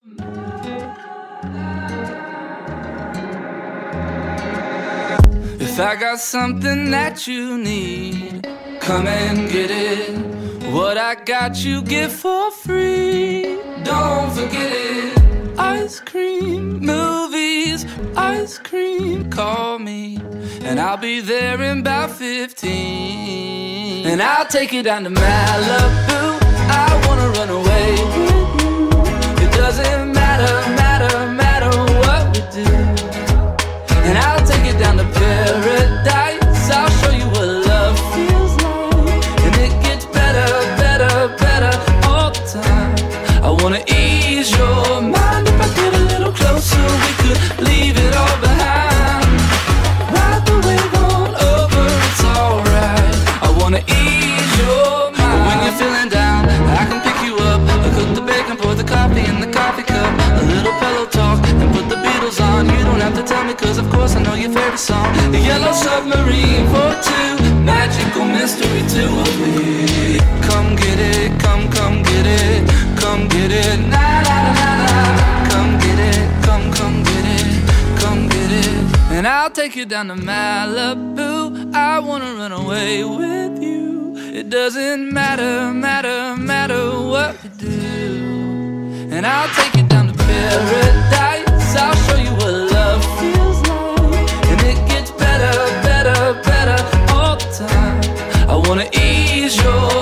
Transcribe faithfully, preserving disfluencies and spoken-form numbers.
If I got something that you need, come and get it. What I got you get for free. Don't forget it. Ice cream, movies, ice cream. Call me and I'll be there in about fifteen. And I'll take you down to Malibu. I wanna run away with you. It doesn't matter, matter, matter what we do. And I'll take you down to paradise. I'll show you what love feels like. And it gets better, better, better all the time. I wanna ease your mind. If I get a little closer, we could leave it all behind. Ride the wave on over, it's alright. I wanna ease your mind. When you're feeling down, I can pick you up. I cook the bacon, pour the coffee in the coffee cup. A little pillow talk and put the Beatles on. You don't have to tell me, cause of course I know your favorite song. The Yellow Submarine for two. Magical mystery two of me. Come get it, come, come get it. Come get it, na na na na. Come get it, come, come get it. Come get it. And I'll take you down to Malibu. I wanna run away with you. It doesn't matter, matter, matter what we do. And I'll take you down to paradise. I'll show you what love feels like. And it gets better, better, better all the time. I wanna ease your